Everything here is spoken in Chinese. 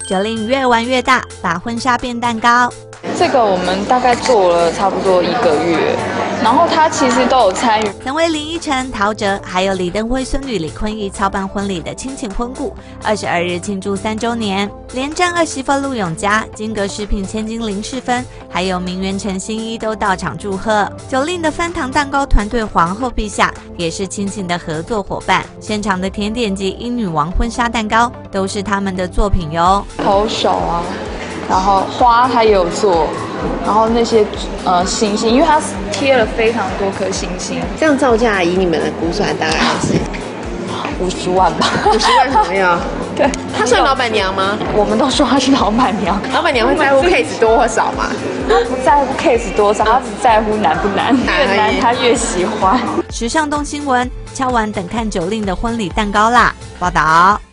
九令越玩越大，把婚纱变蛋糕。 这个我们大概做了差不多1个月，然后他其实都有参与。 曾为林依晨、陶喆还有李登辉孙女李坤仪操办婚礼的亲情婚顾，22日庆祝3周年，连战二媳妇陆永嘉、金格食品千金林世芬，还有名媛陈欣一都到场祝贺。九令的翻糖蛋糕团队皇后陛下也是亲情的合作伙伴，现场的甜点及英女王婚纱蛋糕都是他们的作品哟。 投手啊。然后花它也有做，然后那些星星，因为它贴了非常多颗星星。 这样造价以你们的估算大概是 50万吧。 50万左右。 对， 她算老板娘吗？ 我们都说她是老板娘。 老板娘会在乎 case 多或少吗？ 她不在乎 case 多少，她只在乎难不难，越难她越喜欢。 时尚动新闻，敲完等看九令的婚礼蛋糕啦！报道。